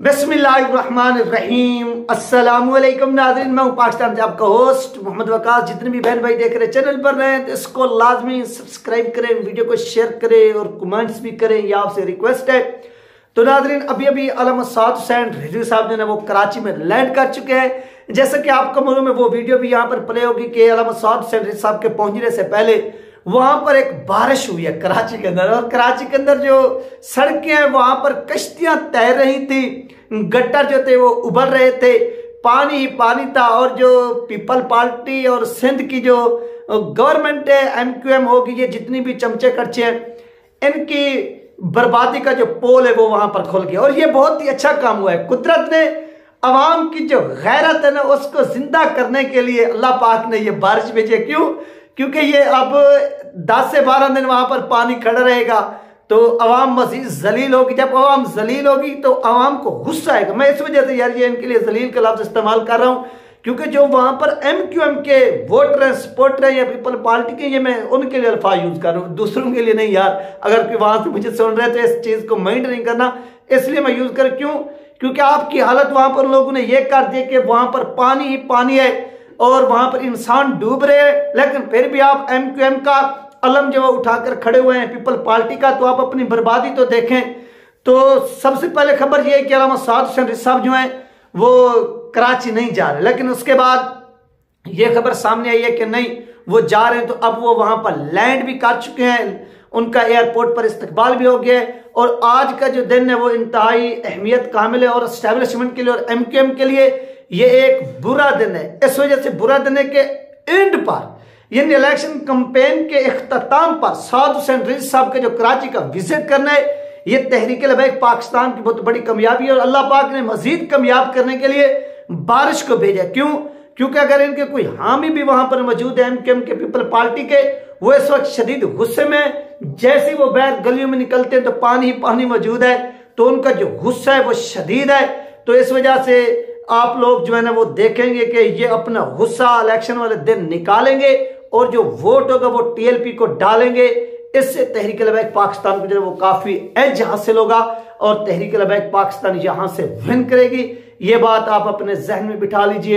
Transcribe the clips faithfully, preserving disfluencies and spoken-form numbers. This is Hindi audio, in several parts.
बिस्मिल्लाहिर्रहमानिर्रहीम। अस्सलामुअलैकुम नाज़रीन, मैं हूँ पाकिस्तान से आपका होस्ट मोहम्मद वकास। जितने भी बहन भाई देख रहे हैं चैनल पर रहे तो इसको लाजमी सब्सक्राइब करें, वीडियो को शेयर करें और कमेंट्स भी करें, यह आपसे रिक्वेस्ट है। तो नाज़रीन, अभी अभी अल्लामा साद हुसैन रिजवी साहब जो है वो कराची में लैंड कर चुके हैं। जैसा कि आपको मालूम है वो वीडियो भी यहाँ पर प्ले होगी कि अल्लामा साद हुसैन रिजवी साहब के पहुंचने से पहले वहां पर एक बारिश हुई है कराची के अंदर, और कराची के अंदर जो सड़कें हैं वहां पर कश्तियां तैर रही थी, गट्टर जो थे वो उभर रहे थे, पानी ही पानी था। और जो पीपल पार्टी और सिंध की जो गवर्नमेंट है, एम क्यू एम होगी, ये जितनी भी चमचे खर्चे हैं, इनकी बर्बादी का जो पोल है वो वहां पर खुल गया। और ये बहुत ही अच्छा काम हुआ है। कुदरत ने अवाम की जो गैरत है ना उसको जिंदा करने के लिए अल्लाह पाक ने ये बारिश भेजी। क्यों? क्योंकि ये अब दस से बारह दिन वहां पर पानी खड़ा रहेगा तो अवाम मजीद जलील होगी। जब अवाम जलील होगी तो अवाम को गुस्सा आएगा। मैं इस वजह से यार ये इनके लिए जलील का लफ्ज इस्तेमाल कर रहा हूं, क्योंकि जो वहां पर एम क्यू एम के वोटर हैं, सपोर्टर हैं या पीपल पार्टी के, ये मैं उनके लिए अल्फाज यूज कर रहा हूँ, दूसरों के लिए नहीं यार। अगर कोई वहां से मुझे सुन रहे तो इस चीज को माइंड नहीं करना, इसलिए मैं यूज कर। क्यों? क्योंकि आपकी हालत वहां पर लोगों ने यह कर दी कि वहां पर पानी ही पानी है और वहां पर इंसान डूब रहे हैं, लेकिन फिर भी आप एम क्यू एम का अलम जो उठाकर खड़े हुए हैं, पीपल पार्टी का। तो आप अपनी बर्बादी तो देखें। तो सबसे पहले खबर यह है कि अल्लामा साद हुसैन रिजवी साहब जो हैं वो कराची नहीं जा रहे, लेकिन उसके बाद यह खबर सामने आई है कि नहीं वो जा रहे हैं। तो अब वो वहां पर लैंड भी कर चुके हैं, उनका एयरपोर्ट पर इस्तकबाल भी हो गया है। और आज का जो दिन है वो इंतहाई अहमियत कामिल है और एस्टेब्लिशमेंट के लिए और एम क्यू एम के लिए ये एक बुरा दिन है। इस वजह से बुरा दिन है कि एंड पर यानी इलेक्शन कैंपेन के इख्तिताम पर साद हुसैन रिजवी साहब के जो कराची का विजिट करना है, ये तहरीक लबैक पाकिस्तान की बहुत बड़ी कामयाबी है। और अल्लाह पाक ने मजीद कामयाब करने के लिए बारिश को भेजा। क्यों? क्योंकि अगर इनके कोई हामी भी वहां पर मौजूद है एम क्यू एम के, पीपल पार्टी के, वो इस वक्त शदीद गुस्से में, जैसे वो बैर गलियों में निकलते हैं तो पानी ही पानी मौजूद है, तो उनका जो गुस्सा है वो शदीद है। तो इस वजह से आप लोग जो है ना वो देखेंगे कि ये अपना गुस्सा इलेक्शन वाले दिन निकालेंगे और जो वोट होगा वो टी एल पी को डालेंगे। इससे तहरीक लबैक पाकिस्तान को जो है वो काफी एज हासिल होगा और तहरीक लबैक पाकिस्तान यहां से विन करेगी। ये बात आप अपने जहन में बिठा लीजिए।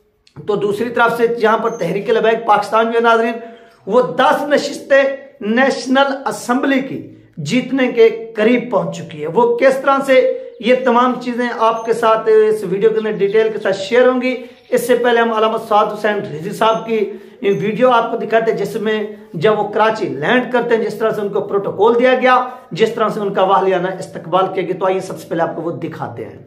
तो दूसरी तरफ से जहां पर तहरीक लबैक पाकिस्तान जो है नाज़रीन वो दस नशिस्तें नेशनल असेंबली की जीतने के करीब पहुंच चुकी है। वो किस तरह से, ये तमाम चीजें आपके साथ इस वीडियो के अंदर डिटेल के साथ शेयर होंगी। इससे पहले हम अल्लामा साद हुसैन रिजवी साहब की वीडियो आपको दिखाते हैं, जिसमें जब वो कराची लैंड करते हैं जिस तरह से उनको प्रोटोकॉल दिया गया, जिस तरह से उनका वाहियाना इस्तकबाल किया गया। तो आइए सबसे पहले आपको वो दिखाते हैं।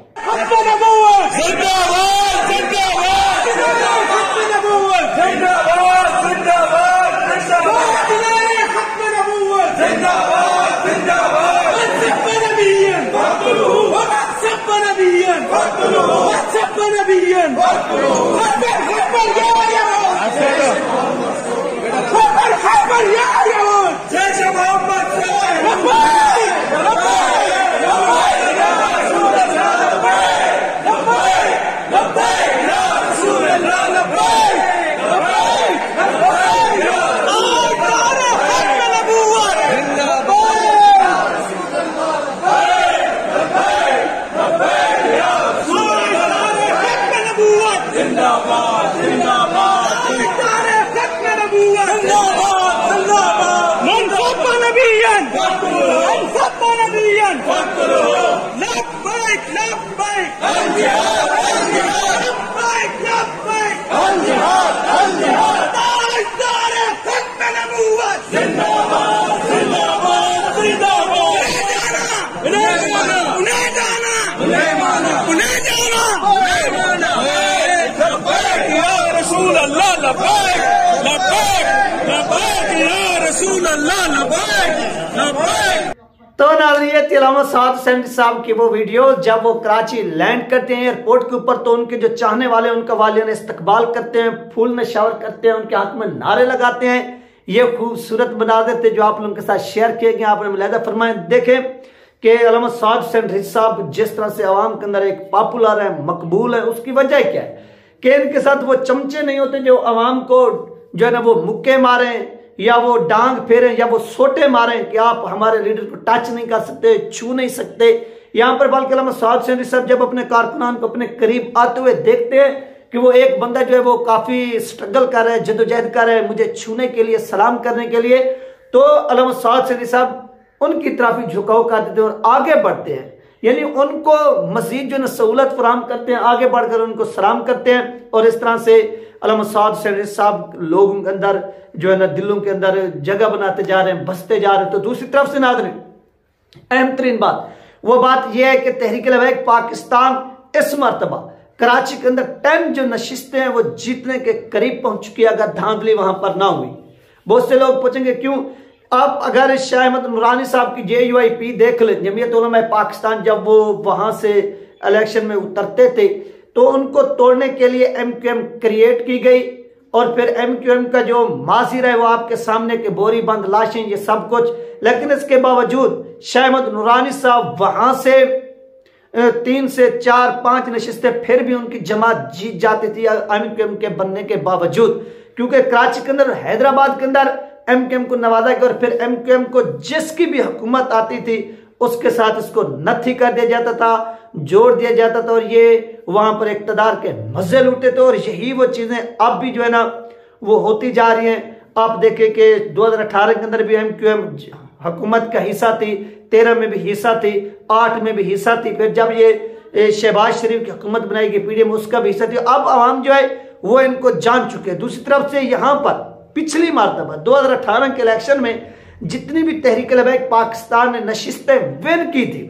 तो नाज़रीन, अल्लामा साद हुसैन साहब की वो वीडियो जब वो कराची लैंड करते हैं एयरपोर्ट के ऊपर, तो उनके जो चाहने वाले उनका वालियान इस्तकबाल करते हैं, फूल में शावर करते हैं, उनके हाथ में नारे लगाते हैं। ये खूबसूरत मनाज़र थे जो आप लोगों के साथ शेयर किए गए, आपने मुलाहिदा फरमाए। देखें कि अल्लामा साद हुसैन रिजवी साहब जिस तरह से आवाम के अंदर एक पॉपुलर है, मकबूल है, उसकी वजह क्या है कि इनके साथ वो चमचे नहीं होते जो आवाम को जो है ना वो मुक्के मारें या वो डांग फेरें या वो सोटे मारें कि आप हमारे लीडर को टच नहीं कर सकते, छू नहीं सकते। यहाँ पर बल्कि अल्लामा साद सेंधी साहब जब अपने कारकुनान को अपने करीब आते हुए देखते हैं कि वो एक बंदा जो है वो काफी स्ट्रगल कर रहा है, जद्दोजहद कर रहा है मुझे छूने के लिए, सलाम करने के लिए, तो अल्लामा साद सेंधी साहब उनकी तरफ ही झुकाव कर देते हैं और आगे बढ़ते हैं, यानी उनको मजीद जो है सहूलत फराहम करते हैं, आगे बढ़कर उनको सलाम करते हैं। और इस तरह से अल्लामा साद सेंधी साहब लोगों के अंदर जो है ना दिलों के अंदर जगह बनाते जा रहे हैं, बसते जा रहे हैं। तो दूसरी तरफ से नाज़रीन अहम तरीन बात वो बात यह है कि तहरीक लबैक पाकिस्तान इस मरतबा कराची के अंदर टेन जो नशिस्तें हैं वो जीतने के करीब पहुंच चुकी है, अगर धांधली वहां पर ना हुई। बहुत से लोग पूछेंगे क्यों। अब अगर शाह अहमद नूरानी साहब की जे यू आई पी देख ले, जमीयत उलमा पाकिस्तान, जब वो वहां से इलेक्शन में उतरते थे तो उनको तोड़ने के लिए एम क्यू एम क्रिएट की गई और फिर एम क्यू एम का जो माजिर है वो आपके सामने के बोरी बंद लाशें ये सब कुछ, लेकिन इसके बावजूद शाह अहमद नूरानी साहब वहां से तीन से चार पांच नशिस्तें फिर भी उनकी जमात जीत जाती थी एम क्यू एम के बनने के बावजूद, क्योंकि कराची के अंदर, हैदराबाद के अंदर एम क्यू एम को नवाजा गया और फिर एम क्यू एम को जिसकी भी हुकूमत आती थी उसके साथ इसको नथी कर दिया जाता था, जोड़ दिया जाता था और ये वहां पर इक़्तिदार के मजे लूटे थे। और यही वो चीजें अब भी जो है ना वो होती जा रही हैं। आप देखें कि दो हजार अठारह के अंदर भी एम क्यू एम हुकूमत का हिस्सा थी, तेरह में भी हिस्सा थी, आठ में भी हिस्सा थी, फिर जब ये शहबाज शरीफ की हुकूमत बनाई गई पी डी एम उसका भी हिस्सा थी। अब आवाम जो है वो इनको जान चुके हैं। दूसरी तरफ से यहाँ पर पिछली मरतबा दो हजार अठारह के इलेक्शन में जितनी भी तहरीक लबैक पाकिस्तान ने नशिस्तें विन की थी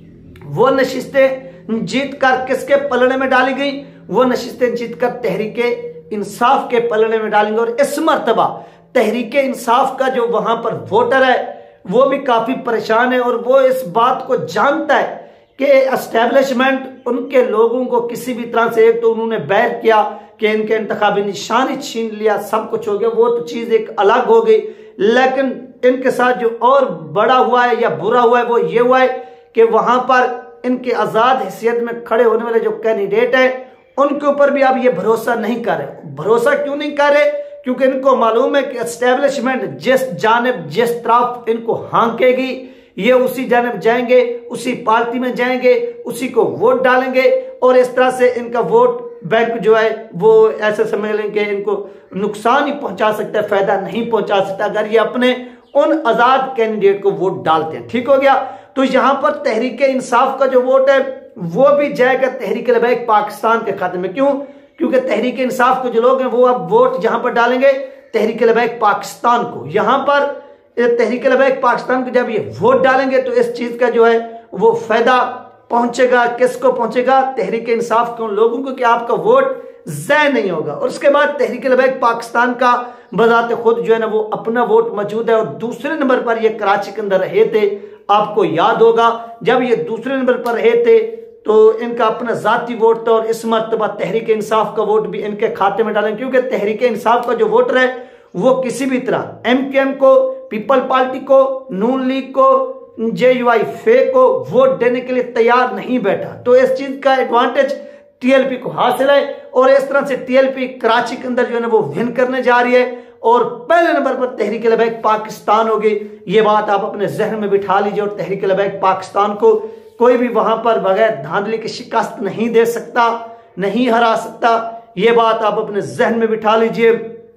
वो नशिस्तें जीत कर किसके पलड़े में डाली गई, वो नशिस्तें जीत कर तहरीके इंसाफ के पलड़े में डालेंगे। और इस मरतबा तहरीके इंसाफ का जो वहां पर वोटर है वो भी काफी परेशान है और वो इस बात को जानता है कि एस्टेब्लिशमेंट उनके लोगों को किसी भी तरह से, एक तो उन्होंने बैर किया कि इनके इंतखाबी निशानी छीन लिया, सब कुछ हो गया, वो तो चीज एक अलग हो गई, लेकिन इनके साथ जो और बड़ा हुआ है या बुरा हुआ है वो ये हुआ है कि वहां पर इनके आजाद हैसियत में खड़े होने वाले जो कैंडिडेट है उनके ऊपर भी अब ये भरोसा नहीं कर रहे। भरोसा क्यों नहीं कर रहे? क्योंकि इनको मालूम है कि एस्टेब्लिशमेंट जिस जानिब जिस तरफ इनको हांकेगी ये उसी जानिब जाएंगे, उसी पार्टी में जाएंगे, उसी को वोट डालेंगे और इस तरह से इनका वोट बैंक जो है वो ऐसे समझ लें कि इनको नुकसान ही पहुंचा सकता है, फायदा नहीं पहुंचा सकता अगर ये अपने उन आजाद कैंडिडेट को वोट डालते हैं। ठीक हो गया। तो यहां पर तहरीक इंसाफ का जो वोट है वो भी जाएगा तहरीक लबैक पाकिस्तान के खाते में। क्यों? क्योंकि तहरीक इंसाफ के जो लोग हैं वो अब वोट जहां पर डालेंगे तहरीक लबैक पाकिस्तान को। यहां पर तहरीक लबैक पाकिस्तान को जब ये वोट डालेंगे तो इस चीज का जो है वो फायदा पहुंचेगा, किसको पहुंचेगा? तहरीक इंसाफ के उन लोगों को कि आपका वोट ज़ाय नहीं होगा। और उसके बाद तहरीक लबैक पाकिस्तान का बजाते खुद जो है ना वो अपना वोट मौजूद है और दूसरे नंबर पर ये कराची के अंदर रहे थे। आपको याद होगा जब ये दूसरे नंबर पर रहे थे तो इनका अपना जाती वोट था और इस मरतबा तहरीक इंसाफ का वोट भी इनके खाते में डालें, क्योंकि तहरीक इंसाफ का जो वोटर है वो किसी भी तरह एम क्यू एम को, पीपल पार्टी को, नून लीग को, जे यू आई फे को वोट देने के लिए तैयार नहीं बैठा। तो इस चीज का एडवांटेज टी एल पी को हासिल है और इस तरह से टी एल पी कराची के अंदर जो है ना वो विन करने जा रही है और पहले नंबर पर तहरीक लबैक पाकिस्तान होगी। ये बात आप अपने जहन में बिठा लीजिए और तहरीक लबैक पाकिस्तान को कोई भी वहां पर बगैर धांधली की शिकस्त नहीं दे सकता, नहीं हरा सकता। ये बात आप अपने जहन में बिठा लीजिए।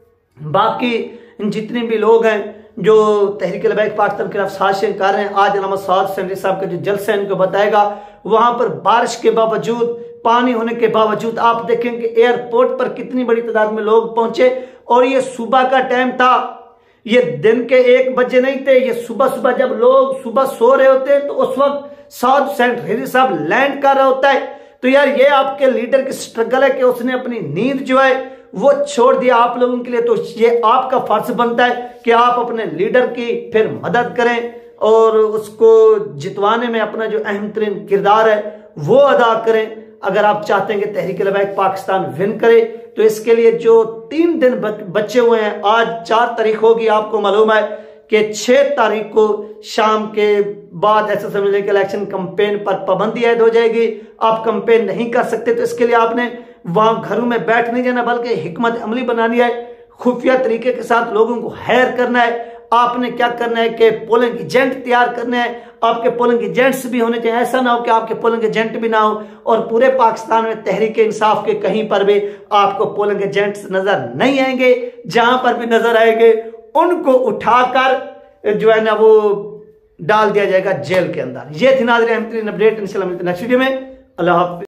बाकी जितने भी लोग हैं जो तहरीक लबैक पाकिस्तान के खिलाफ साजिशें कर रहे हैं, आज अल्लामा साद सेंधी साहब का जो जलसा है इनको बताएगा। वहां पर बारिश के बावजूद, पानी होने के बावजूद आप देखें कि एयरपोर्ट पर कितनी बड़ी तादाद में लोग पहुंचे और ये सुबह का टाइम था, ये दिन के एक बजे नहीं थे, ये सुबह सुबह जब लोग सुबह सो रहे होते हैं तो उस वक्त साउथ सेंट साहब लैंड कर रहा होता है। तो यार ये आपके लीडर की स्ट्रगल है कि उसने अपनी नींद जो है वो छोड़ दिया आप लोगों के लिए। तो ये आपका फर्ज बनता है कि आप अपने लीडर की फिर मदद करें और उसको जितवाने में अपना जो अहम तरीन किरदार है वो अदा करें। अगर आप चाहते हैं कि तहरीक लबैक पाकिस्तान विन करे तो इसके लिए जो तीन दिन बचे हुए हैं, आज चार तारीख होगी, आपको मालूम है कि छह तारीख को शाम के बाद ऐसा समझ लें कि इलेक्शन कैंपेन पर पाबंदी ऐड हो जाएगी। आप कैंपेन नहीं कर सकते तो इसके लिए आपने वहां घरों में बैठ नहीं जाना बल्कि हिकमत अमली बनानी है, खुफिया तरीके के साथ लोगों को हैर करना है, आपने क्या करना है कि पोलिंग एजेंट तैयार करना है। आपके पोलिंग एजेंट्स भी होने चाहिए, ऐसा ना हो कि आपके पोलिंग एजेंट भी ना हो। और पूरे पाकिस्तान में तहरीक इंसाफ के कहीं पर भी आपको पोलिंग एजेंट्स नजर नहीं आएंगे। जहां पर भी नजर आएंगे उनको उठाकर जो है ना वो डाल दिया जाएगा जेल के अंदर। ये थी नाज़रीन अपडेट, इंशाल्लाह मिलते हैं नेक्स्ट वीडियो में। अल्लाह हाफ़िज़।